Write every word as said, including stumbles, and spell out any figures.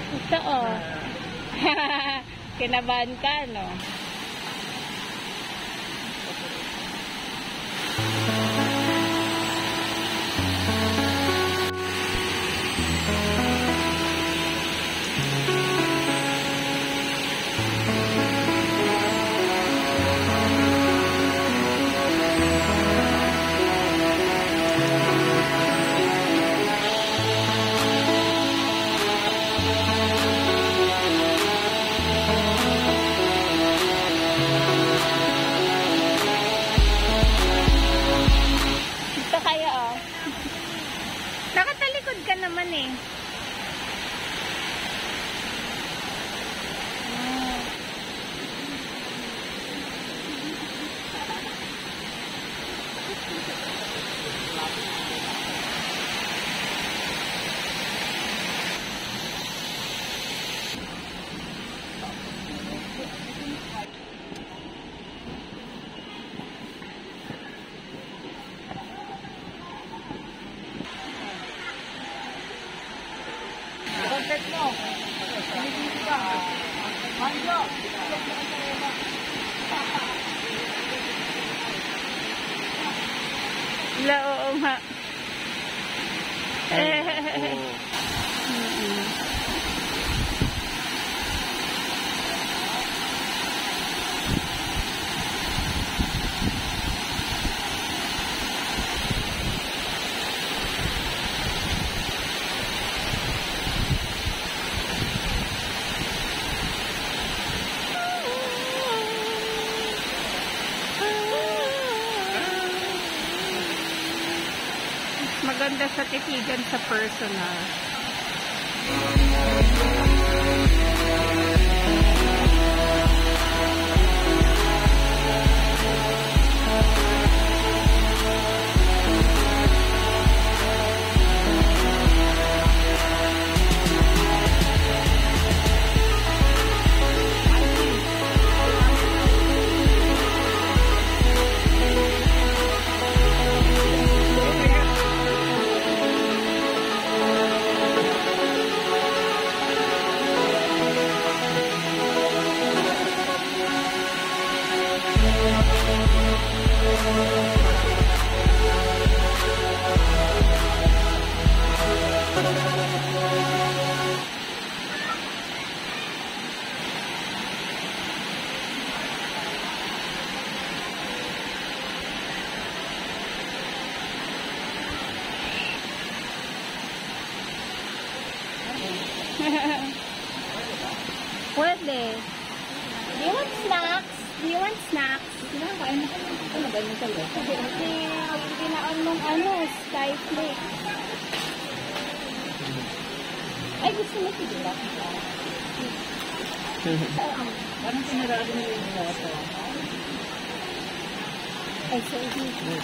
Ito oh. Kinabahan ka, no? Nakatalikod ka naman eh. Contact mo. Pinipili ka. Manjo. Wala, oo nga. Maganda sa titigan sa personal. Pwede. Do you want snacks? Do you want snacks? Kinakain mo ka. Ano ba yung talo? Kasi pinaon mong ano, sky flake. Ay, gusto mo siguro. Parang pinarado nila yung nasa. Ay, sorry.